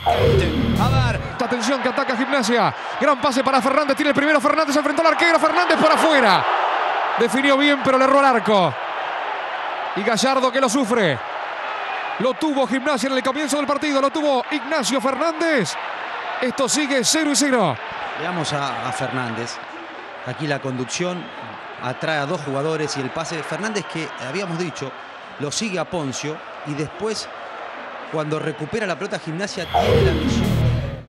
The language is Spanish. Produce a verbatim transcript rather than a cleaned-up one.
A ver. Atención que ataca Gimnasia. Gran pase para Fernández. Tiene el primero Fernández. Se enfrentó al arquero. Fernández por afuera. Definió bien, pero le erró al arco. Y Gallardo que lo sufre. Lo tuvo Gimnasia en el comienzo del partido. Lo tuvo Ignacio Fernández. Esto sigue cero y cero. Veamos a, a Fernández. Aquí la conducción atrae a dos jugadores y el pase de Fernández, que habíamos dicho, lo sigue a Poncio. Y después, cuando recupera la pelota Gimnasia, tiene la misión